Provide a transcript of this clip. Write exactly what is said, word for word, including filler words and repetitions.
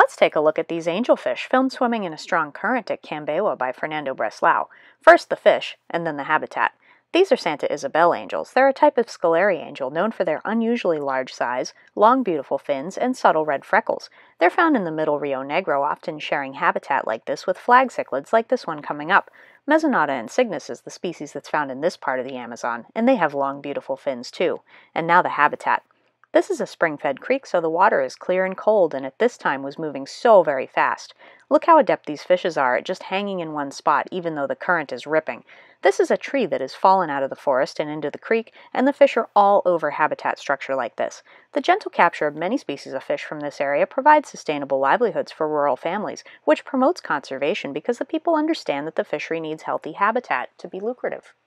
Let's take a look at these angelfish, filmed swimming in a strong current at Cambewa by Fernando Breslau. First the fish, and then the habitat. These are Santa Isabel angels. They're a type of scolari angel known for their unusually large size, long beautiful fins, and subtle red freckles. They're found in the middle Rio Negro, often sharing habitat like this with flag cichlids like this one coming up. Mesonata insignis is the species that's found in this part of the Amazon, and they have long beautiful fins too. And now the habitat. This is a spring-fed creek, so the water is clear and cold, and at this time was moving so very fast. Look how adept these fishes are at just hanging in one spot, even though the current is ripping. This is a tree that has fallen out of the forest and into the creek, and the fish are all over habitat structure like this. The gentle capture of many species of fish from this area provides sustainable livelihoods for rural families, which promotes conservation because the people understand that the fishery needs healthy habitat to be lucrative.